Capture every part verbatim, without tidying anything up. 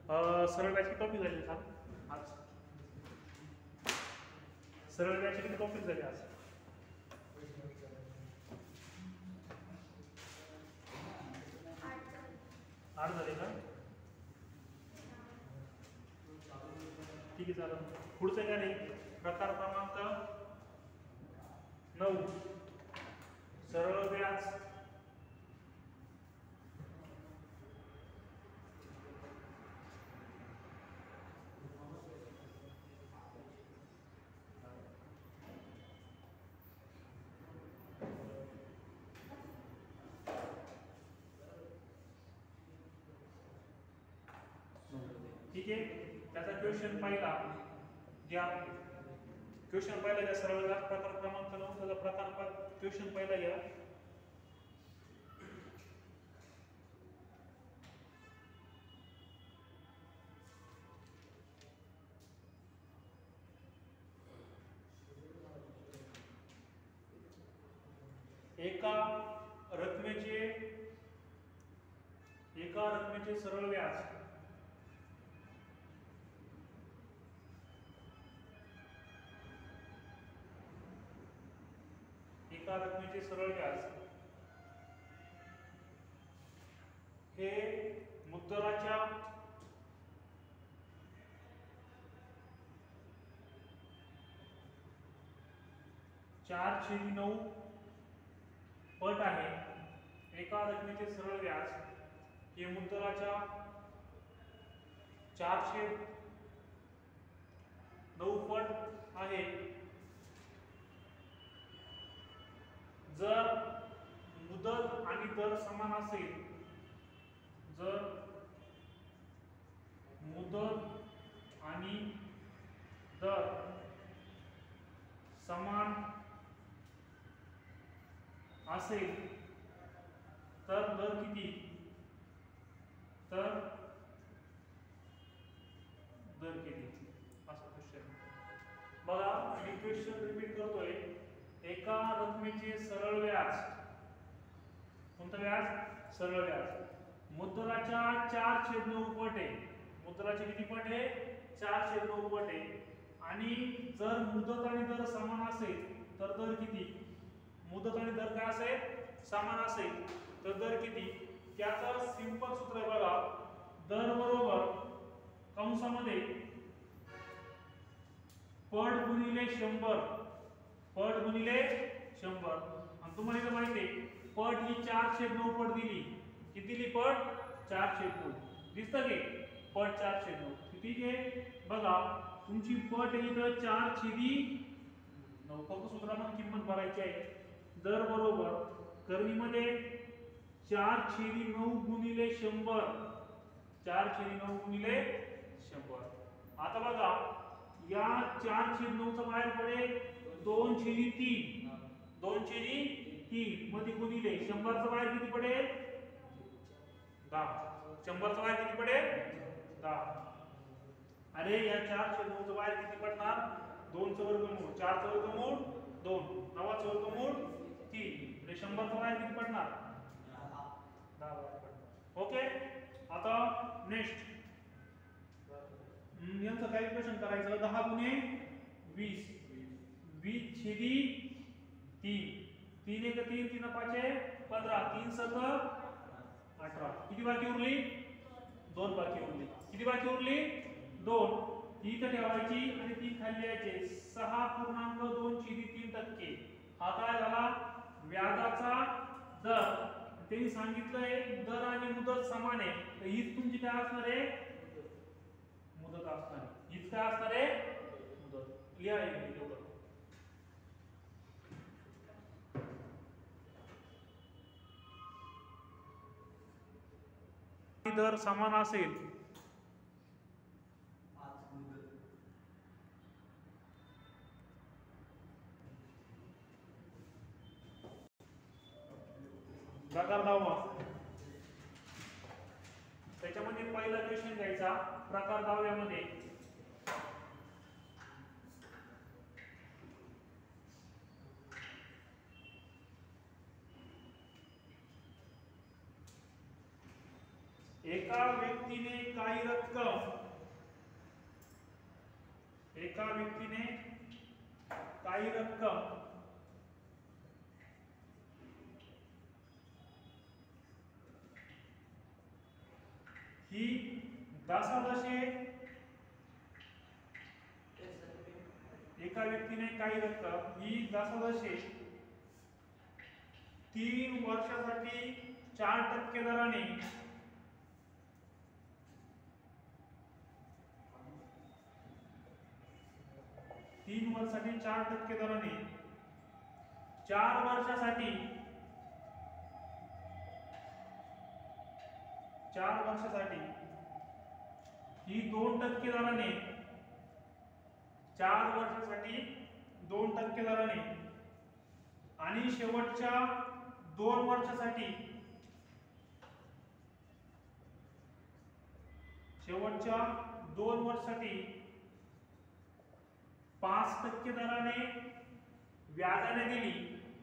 सरळ व्याज किती टॉपिक झाले सांग आज? सरळ व्याज किती टॉपिक झाले आज? आठ झाले का? ठीक आहे चालेल. पुढचं काय नाही, प्रकार क्रमांक नऊ सरळ व्याज ठीक आहे. त्याचा क्वेश्चन पहिला घ्या. क्वेश्चन पहिला घ्या. सरळ व्याज प्रकार क्रमांक नऊ त्याचा प्रकार क्वेश्चन पहिला घ्या. एका रकमेचे एका रकमेचे सरळ व्याज एका रकमेचे सरळ व्याज हे मुद्दलाच्या चार छेदी नऊ पट आहे. एका रकमेचे सरळ व्याज हे मुद्दलाच्या चारशे नऊ पट आहे. जर मुदत आणि दर समान असेल जर मुदत आणि दर समान असेल तर दर किती? तर दर किती असा क्वेश्चन. बघा मी क्वेश्चन रिपीट करतोय. एका रकमेचे सरळ व्याज, कोणतं व्याज? सरळ व्याज मुद्दलाच्या चार छेद नऊ पट आहे. मुद्दलाचे किती पट आहे? चार छेद नऊ पट आहे. आणि जर मुदत आणि दर समान असेल तर दर किती? मुदत आणि दर काय असेल? समान असेल तर दर किती? त्याचं सिंपल सूत्र आहे बघा. दर बरोबर कंसामध्ये पट गुणिले शंभर, पट गुणिले शंभर. आणि तुम्हाला इथं माहिती आहे पट ही चार छेद नऊ पट दिली. किती दिली पट? चार छेद नऊ. दिसतं की पट चार छेद नऊ. ठीक आहे. बघा तुमची पट इथं चार छेदी नऊ. फक्त सूत्रामध्ये किंमत भरायची आहे. दर बरोबर करणीमध्ये चार छेदी नऊ गुणिले शंभर, चार छेदी नऊ गुणिले शंभर. आता बघा या चार छेद नऊ चा बाहेर पडेल दोन छेदी तीन, दोन छेदी तीन मध्ये गुणिले शंभर चा बाहेर किती पडेल? दहा. शंभर चा बाहेर किती पडेल? दहा. अरे या चार छेद नऊ चा बाहेर किती पडणार? दोन चा वर्गमूळ, चार चा वर्गमूळ दोन, नवा चा वर्गमूळ तीन. म्हणजे शंभर चा बाहेर किती पडणार? दहा बाहेर पडणार. ओके. आता नेक्स्ट यांचं कॅल्क्युलेशन करायचं. दहा गुणे वीस, वीस छेदी तीन, तीन एक तीन, तीन पाचे पंधरा, तीन सत अठरा. किती बाकी उरली? दोन बाकी उरली. किती बाकी उरली? दोन. ती इथं ठेवायची आणि ती खाली यायचे. सहा पूर्णांक दोन छेदी तीन टक्के हा काय झाला? व्याजाचा दर. त्यांनी सांगितलंय दर आणि मुदत समान आहे तर हीच तुमची काय असणार आहे? मुदत असणार आहे. हीच काय असणार आहे? मुदत. लिहा आहे तेवढं. दर समान असेल प्रकार दहावा. त्याच्यामध्ये पहिला क्वेश्चन घ्यायचा प्रकार दहाव्यामध्ये. एका व्यक्तीने काही रक्कम एका व्यक्तीने काही रक्कम ही दशादशे एका व्यक्तीने काही रक्कम ही दशादशे तीन वर्षासाठी चार टक्के दराने तीन वर्षासाठी चार टक्के दराने चार वर्षासाठी चार वर्षासाठी ही दोन टक्के दराने चार वर्षासाठी दोन टक्के दराने आणि शेवटच्या दोन वर्षासाठी शेवटच्या दोन वर्षासाठी पाच टक्के दराने व्याजाने दिली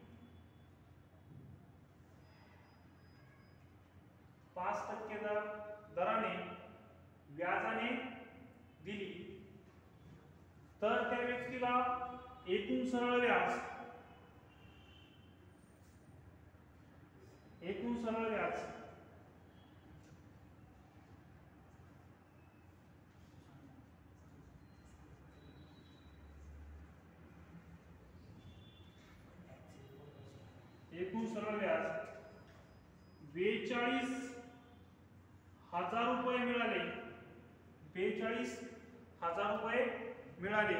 पाच टक्के दर दराने व्याजाने दिली तर त्या व्यक्तीला एकूण सरळ व्याज एकूण सरळ व्याज एकूण सरळ व्याज बेचाळीस हजार रुपये मिळाले बेचाळीस हजार रुपये मिळाले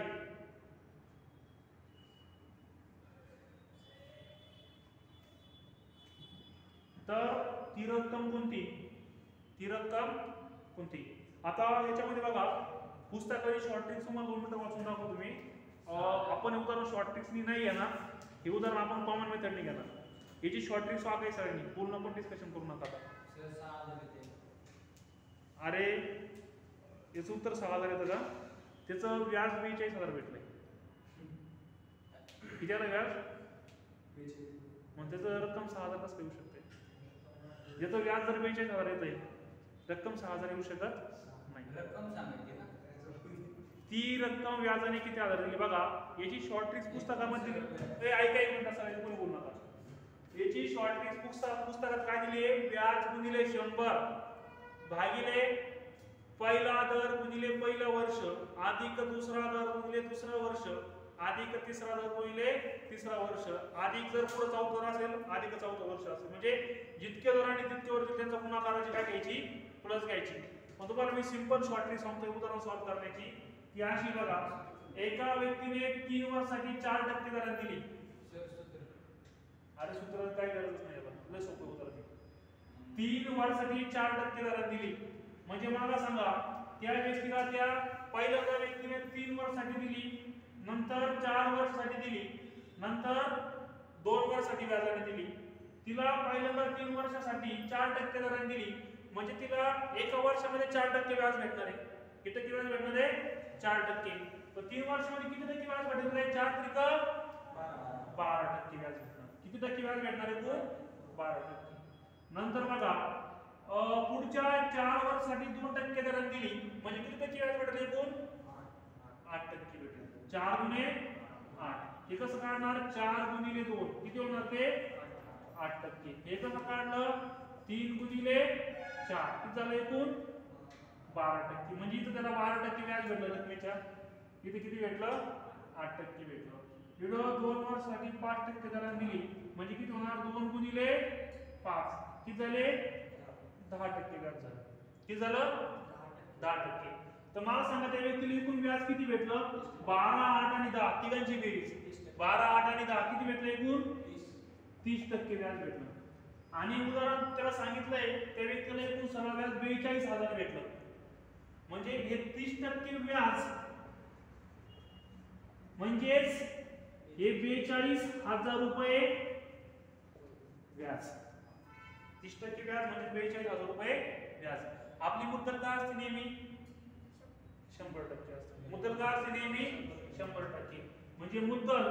तर ती रक्कम कोणती ती रक्कम कोणती आता याच्यामध्ये बघा पुस्तकाची शॉर्ट ट्रिक्स तुम्हाला दोन मिनिटं वाचून दाखवतो तुम्ही आपण उदाहरण शॉर्ट ट्रिक्सनी नाही घेणार हे उदाहरण आपण कॉमन मेथडने घेणार याची शॉर्ट ट्रिक्स वाकाय सगळ्यांनी पूर्ण पण डिस्कशन करू नका अरे याचं उत्तर सहा हजार येतं का त्याचं व्याज बेचाळीस हजार भेटलंय किती आलं व्याज मग त्याचं रक्कम सहा हजार कसं येऊ शकते ज्याचं व्याज जर बेचाळीस हजार येत आहे रक्कम सहा हजार येऊ शकत नाही रक्कम सांगायची ना ती रक्कम व्याजाने किती हजार दिली बघा याची शॉर्ट ट्रिक्स पुस्तकामध्ये दिली ऐका एक मिनिट सगळ्यांनी कोणी बोलू नका याची शॉर्ट ट्रिक्स पुस्तक पुस्तकात काय दिली आहे व्याज गुणिले शंभर भागिले पहिला दर गुणिले पहिलं वर्ष अधिक दुसरा दर गुणिले दुसरं वर्ष अधिक तिसरा दर गुणिले तिसरा वर्ष अधिक जर पुढे चौथं दर असेल अधिक चौथं वर्ष असेल म्हणजे जितके दर आणि तितके वर्ष त्यांचा गुणाकाराची काय घ्यायची प्लस घ्यायची मग तुम्हाला मी सिंपल शॉर्ट ट्रिक सांगतोय उदाहरण सॉल्व्ह करण्याची ती अशी बघा एका व्यक्तीने तीन वर्षासाठी चार टक्के दराने दिली अरे सूत्र काय गरजच नाही आता लय सोपं उदाहरण तीन वर्षासाठी चार टक्के दराने दिली म्हणजे मला सांगा त्या व्यक्तीला त्या पहिल्या व्यक्तीने तीन वर्षासाठी दिली नंतर चार वर्षासाठी दिली नंतर दोन वर्षासाठी व्याजाने दिली तिला पहिल्यांदा तीन वर्षासाठी चार टक्के दराने दिली म्हणजे तिला एका वर्षामध्ये चार टक्के व्याज भेटणार आहे किती टक्के व्याज भेटणार आहे चार टक्के तर तीन वर्षामध्ये किती टक्के व्याज भेटणार आहे चार त्रिक बारा टक्के व्याज भेटणार किती टक्के व्याज भेटणार आहे तो बारा टक्के नंतर बघा पुढच्या चार वर्षासाठी दोन टक्के दराने दिली म्हणजे किती टक्के व्याज भेटले एकूण आठ टक्के भेटले चार गुणे आठ हे कसं काढणार चार गुणिले दोन किती होणार ते आठ टक्के हे कसं काढलं तीन गुणिले चार किती झालं एकूण बारा टक्के म्हणजे इथं त्याला बारा टक्के व्याज भेटलं रकमेच्या इथे किती भेटलं आठ टक्के भेटलं इथं दोन वर्षासाठी पाच टक्के दराने दिली म्हणजे किती होणार दोन गुणिले पाच किती झाले दहा टक्के व्याज झालं किती झालं दहा टक्के तर मला सांगा त्या व्यक्तीला एकूण व्याज किती भेटलं बारा आठ आणि दहा तिघांची बेरीज बारा आठ आणि दहा किती भेटलं एकूण तीस टक्के व्याज भेटलं आणि उदाहरण त्याला सांगितलंय त्या व्यक्तीला एकूण सरळ व्याज बेचाळीस हजार भेटलं म्हणजे हे तीस टक्के व्याज म्हणजेच हे बेचाळीस हजार रुपये व्याज तीस टक्के व्याज म्हणजे बेचाळीस हजार रुपये व्याज आपली मुद्दल काय असते नेहमी शंभर टक्के असते मुद्दल काय असते नेहमी शंभर टक्के म्हणजे मुद्दल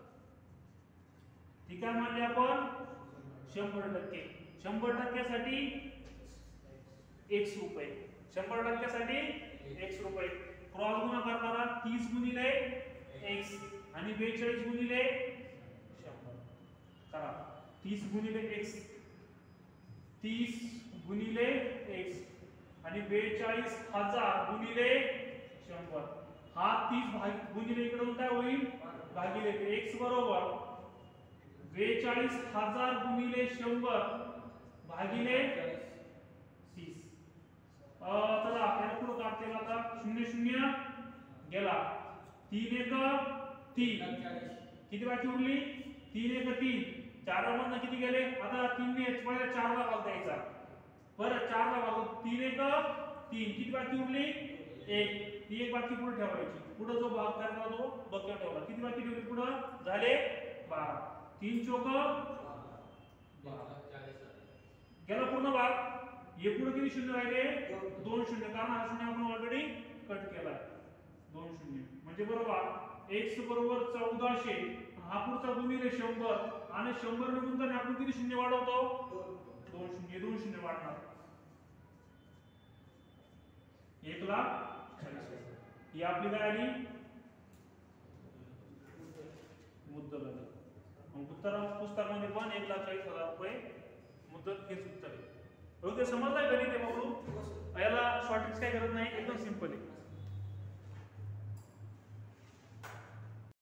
ती काय मानली आपण शंभर टक्के शंभर टक्क्यासाठी एक्स रुपये. शंभर टक्क्यासाठी एक्स रुपये. क्रॉस गुणाकार करा. तीस गुणिले एक्स आणि बेचाळीस गुणिले शंभर करा. तीस गुणिले एक्स, तीस गुणिले एक्स आणि बेचाळीस हजार गुणिले शंभर. हा तीस भाग गुणिले इकडून काय होईल भागिले एक्स बरोबर बेचाळीस हजार गुणिले शंभर भागिले तीस. चला आपल्याला पुढे काढता येईल आता. शून्य शून्य गेला. तीन एक तीन. किती बाकी उरली? तीन एक तीन. चार मधनं किती गेले? आता तीन ने पहिल्या चार ला भाग द्यायचा. बरं चार ला भाग. तीन एक तीन. किती बाकी उरली? एक. ती एक बाकी पुढे ठेवायची. पुढे जो भाग करता तो डोक्यावर ठेवला. किती बाकी ठेवली पुढे? झाले बारा. तीन चौक गेला पूर्ण भाग. हे पुढे किती शून्य राहिले? दोन शून्य. कारण हा शून्य आपण ऑलरेडी कट केलाय. दोन शून्य म्हणजे बरोबर एक्स बरोबर चौदाशे. हा पुढचा गुणिले शंभर आणि शंभर निघून तर आपण किती शून्य वाढवतो? दोन शून्य. दोन शून्य वाढणार. एक लाख चाळीस हजार. ही आपली काय आली मुद्दल. उत्तर पुस्तकामध्ये पण एक लाख चाळीस हजार रुपये मुद्दल हेच उत्तर आहे. ओके समजलंय गणित आहे बाबू. याला शॉर्टकट काय गरज नाही, एकदम सिंपल आहे.